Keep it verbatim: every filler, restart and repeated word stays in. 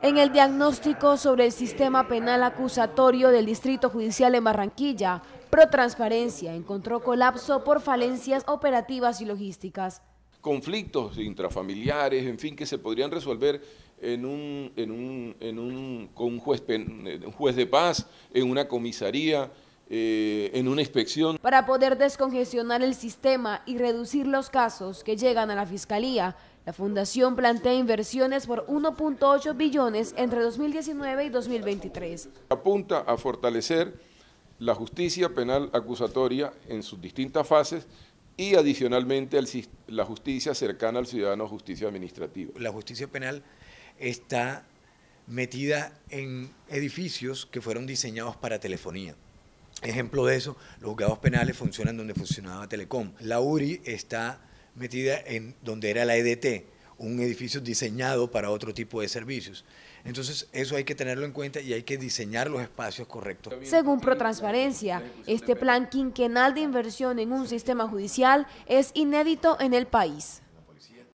En el diagnóstico sobre el sistema penal acusatorio del Distrito Judicial en Barranquilla, Protransparencia encontró colapso por falencias operativas y logísticas. Conflictos intrafamiliares, en fin, que se podrían resolver en un, en un, en un, con un juez, un juez de paz, en una comisaría, eh, en una inspección. Para poder descongestionar el sistema y reducir los casos que llegan a la Fiscalía, la Fundación plantea inversiones por uno punto ocho billones entre dos mil diecinueve y dos mil veintitrés. Apunta a fortalecer la justicia penal acusatoria en sus distintas fases y adicionalmente el, la justicia cercana al ciudadano, justicia administrativa. La justicia penal está metida en edificios que fueron diseñados para telefonía. Ejemplo de eso, los juzgados penales funcionan donde funcionaba Telecom. La U R I está metida en donde era la E D T, un edificio diseñado para otro tipo de servicios. Entonces, eso hay que tenerlo en cuenta y hay que diseñar los espacios correctos. Según Protransparencia, este plan quinquenal de inversión en un sistema judicial es inédito en el país.